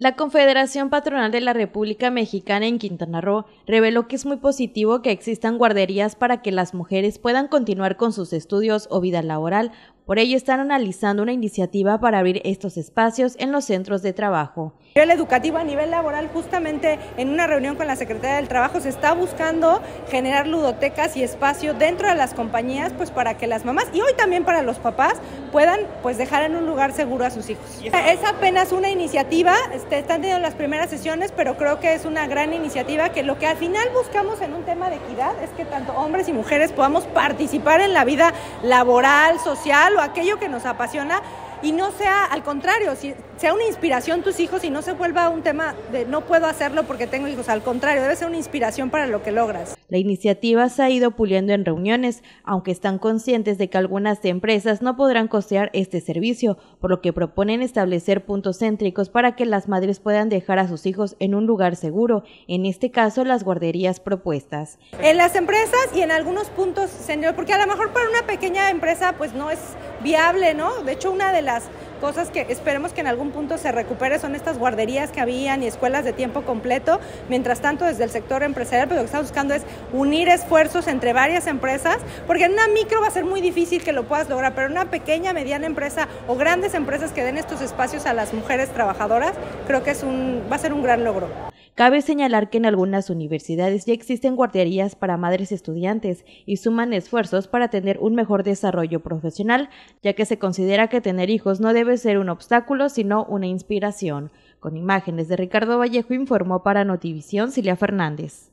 La Confederación Patronal de la República Mexicana en Quintana Roo reveló que es muy positivo que existan guarderías para que las mujeres puedan continuar con sus estudios o vida laboral. Por ello están analizando una iniciativa para abrir estos espacios en los centros de trabajo. A nivel educativo, a nivel laboral, justamente en una reunión con la Secretaría del Trabajo se está buscando generar ludotecas y espacio dentro de las compañías, pues para que las mamás y hoy también para los papás puedan pues dejar en un lugar seguro a sus hijos. Es apenas una iniciativa, están teniendo las primeras sesiones, pero creo que es una gran iniciativa que lo que al final buscamos en un tema de equidad es que tanto hombres y mujeres podamos participar en la vida laboral, social o aquello que nos apasiona. Y no sea al contrario, si sea una inspiración tus hijos y no se vuelva un tema de no puedo hacerlo porque tengo hijos, al contrario, debe ser una inspiración para lo que logras. La iniciativa se ha ido puliendo en reuniones, aunque están conscientes de que algunas empresas no podrán costear este servicio, por lo que proponen establecer puntos céntricos para que las madres puedan dejar a sus hijos en un lugar seguro, en este caso las guarderías propuestas. En las empresas y en algunos puntos, señor, porque a lo mejor para una pequeña empresa pues no es viable, ¿no? De hecho, una de las cosas que esperemos que en algún punto se recupere son estas guarderías que habían y escuelas de tiempo completo. Mientras tanto, desde el sector empresarial, pues lo que estamos buscando es unir esfuerzos entre varias empresas, porque en una micro va a ser muy difícil que lo puedas lograr, pero en una pequeña, mediana empresa o grandes empresas que den estos espacios a las mujeres trabajadoras, creo que va a ser un gran logro. Cabe señalar que en algunas universidades ya existen guarderías para madres estudiantes y suman esfuerzos para tener un mejor desarrollo profesional, ya que se considera que tener hijos no debe ser un obstáculo, sino una inspiración. Con imágenes de Ricardo Vallejo informó para Notivisión Cilia Fernández.